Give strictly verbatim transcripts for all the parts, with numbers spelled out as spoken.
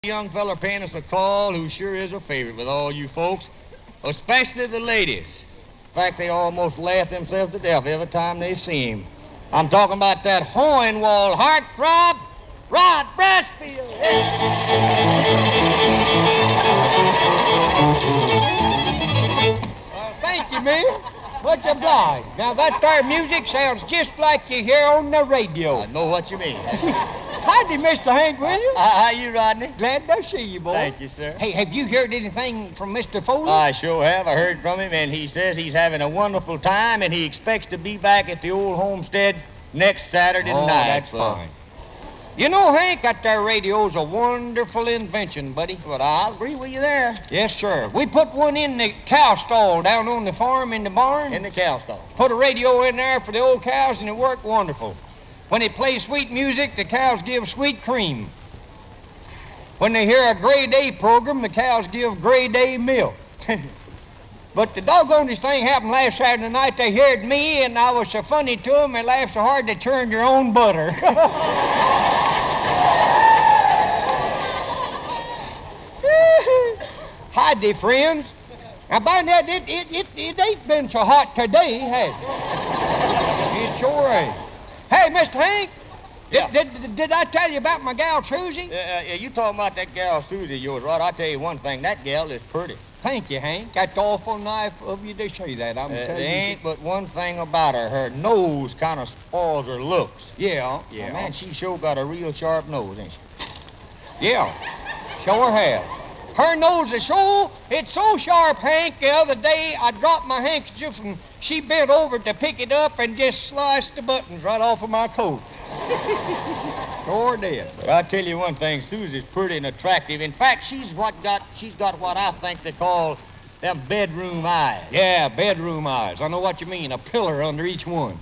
Young fella paying us a call who sure is a favorite with all you folks, especially the ladies. In fact, they almost laugh themselves to death every time they see him. I'm talking about that Hohenwald heartthrob, Rod Brasfield. Uh, thank you, man. Much obliged. Now, that there music sounds just like you hear on the radio. I know what you mean. Howdy, Mister Hank Williams. Uh, how you, Rodney? Glad to see you, boy. Thank you, sir. Hey, have you heard anything from Mister Foley? I sure have. I heard from him, and he says he's having a wonderful time, and he expects to be back at the old homestead next Saturday oh, night. that's so. fine. You know, Hank, that there radio's a wonderful invention, buddy. But I'll agree with you there. Yes, sir. We put one in the cow stall down on the farm in the barn. In the cow stall. Put a radio in there for the old cows, and it worked wonderful. When they play sweet music, the cows give sweet cream. When they hear a Gray Day program, the cows give Gray Day milk. But the doggonest thing happened last Saturday night. They heard me, and I was so funny to them, they laughed so hard they churned their own butter. Howdy, friends. Now, by that, it, it, it, it ain't been so hot today, has it? It sure ain't. Hey, Mister Hank, Yeah. did, did, did I tell you about my gal, Susie? Uh, uh, yeah, you talking about that gal Susie of yours, Rod. I'll tell you one thing. That gal is pretty. Thank you, Hank. That's awful nice of you to say that. I'm Uh, telling there you. ain't but one thing about her. Her nose kind of spoils her looks. Yeah, Yeah, yeah. man, she sure got a real sharp nose, ain't she? Yeah, sure have. Her nose is so, it's so sharp, Hank, the other day I dropped my handkerchief and she bent over to pick it up and just sliced the buttons right off of my coat. Sure did. But I'll tell you one thing, Susie's pretty and attractive. In fact, she's what got, she's got what I think they call them bedroom eyes. Yeah, bedroom eyes. I know what you mean, a pillar under each one.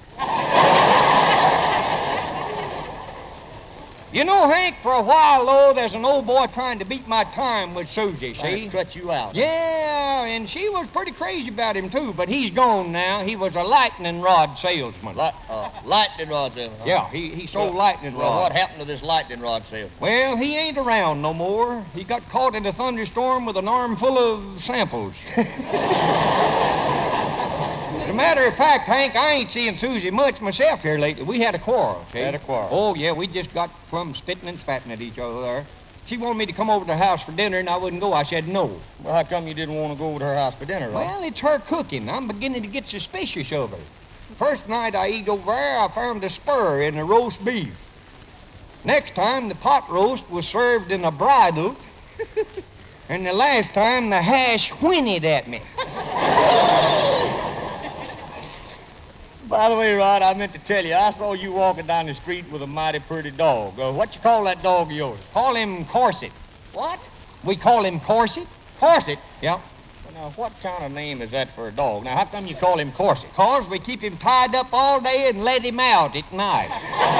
You know, Hank, for a while, though, there's an old boy trying to beat my time with Susie, see? I'd cut you out. Yeah, and she was pretty crazy about him, too, but he's gone now. He was a lightning rod salesman. Li- uh, lightning rod salesman. Huh? Yeah, he, he sold Well, lightning Well, rods. what happened to this lightning rod salesman? Well, he ain't around no more. He got caught in a thunderstorm with an arm full of samples. As a matter of fact, Hank, I ain't seeing Susie much myself here lately. We had a quarrel, see? Had a quarrel. Oh, yeah, we just got plumb spitting and spatting at each other there. She wanted me to come over to her house for dinner, and I wouldn't go. I said no. Well, how come you didn't want to go over to her house for dinner, Rod? Well, it's her cooking. I'm beginning to get suspicious of her. First night I eat over there, I found a spur in the roast beef. Next time, the pot roast was served in a bridle. And the last time, the hash whinnied at me. By the way, Rod, I meant to tell you, I saw you walking down the street with a mighty pretty dog. Uh, what you call that dog of yours? Call him Corset. What? We call him Corset. Corset? Yeah. Well, now, what kind of name is that for a dog? Now, how come you call him Corset? Cause we keep him tied up all day and let him out at night.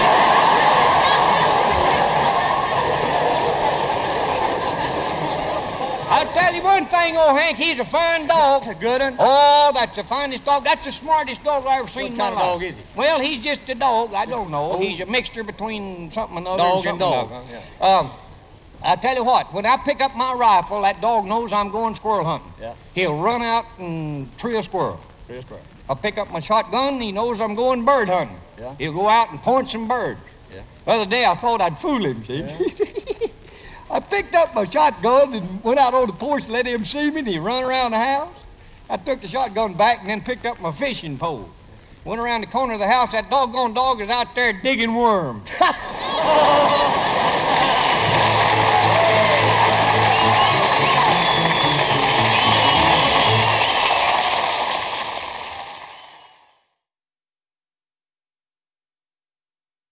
I'll tell you one thing, old Hank, he's a fine dog. A good one? Oh, that's the finest dog. That's the smartest dog I ever seen in my kind of life. dog is he? Well, he's just a dog. I don't know. Oh. He's a mixture between something and other. Dog and and something dog, another. huh? Um, I'll tell you what, when I pick up my rifle, that dog knows I'm going squirrel hunting. Yeah. He'll run out and tree a squirrel. Yes, sir. I'll pick up my shotgun, he knows I'm going bird hunting. Yeah. He'll go out and point some birds. Yeah. The other day I thought I'd fool him, see? Yeah. I picked up my shotgun and went out on the porch and let him see me, and he run around the house. I took the shotgun back and then picked up my fishing pole. Went around the corner of the house, that doggone dog is out there digging worms.